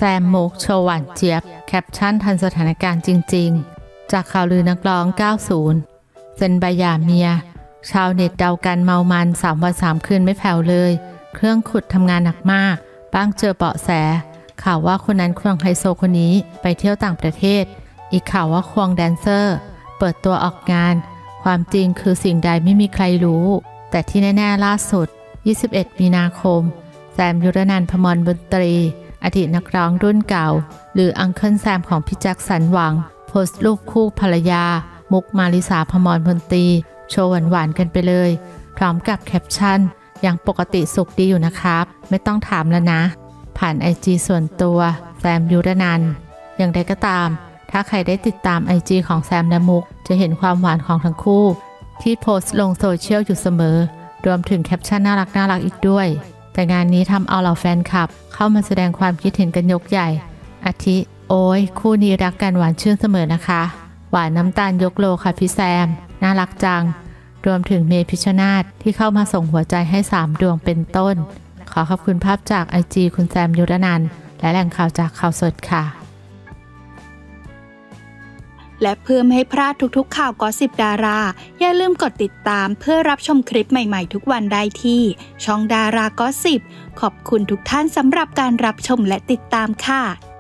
มมุกโชว์หวานเจี๊ยบแคปชั่นทันสถานการณ์จริงๆจากข่าวลือนักร้อง 90 เซ็นใบหย่าเมียชาวเน็ตเดากันเมามัน3 วัน 3 คืนไม่แผ่วเลยเครื่องขุดทำงานหนักมากบ้างเจอเบาะแสข่าวว่าคนนั้นควงไฮโซคนนี้ไปเที่ยวต่างประเทศอีกข่าวว่าควงแดนเซอร์เปิดตัวออกงานความจริงคือสิ่งใดไม่มีใครรู้แต่ที่แน่ๆล่าสุด21 มีนาคมแซมยุรนันท์ พมรบุญตรีอดีตนักร้องรุ่นเก่าหรืออังเคิลแซมของพี่แจ็คสันหวังโพสต์รูปคู่ภรรยามุกมาริสา พมรบุญตรีโชว์หวานๆกันไปเลยพร้อมกับแคปชั่นยังปกติสุขดีอยู่นะครับไม่ต้องถามแล้วนะผ่าน IG ส่วนตัวแซมยุรนันท์อย่างใดก็ตามถ้าใครได้ติดตาม IG ของแซมและมุกจะเห็นความหวานของทั้งคู่ที่โพสต์ลงโซเชียลอยู่เสมอรวมถึงแคปชั่นน่ารักอีกด้วยแต่งานนี้ทำเอาเหล่าแฟนคลับเข้ามาแสดงความคิดเห็นกันยกใหญ่อาทิโอ้ยคู่นี้รักกันหวานชื่นเสมอนะคะหวานน้ำตาลยกโลค่ะพี่แซมน่ารักจังรวมถึงเมย์ พิชชนาธิ์ที่เข้ามาส่งหัวใจให้3 ดวงเป็นต้นขอขอบคุณภาพจาก IG คุณแซมยุรนันท์และแหล่งข่าวจากข่าวสดค่ะและเพื่อไม่ให้พลาดทุกๆข่าวกอสซิปดาราอย่าลืมกดติดตามเพื่อรับชมคลิปใหม่ๆทุกวันได้ที่ช่องดารากอสซิปขอบคุณทุกท่านสำหรับการรับชมและติดตามค่ะ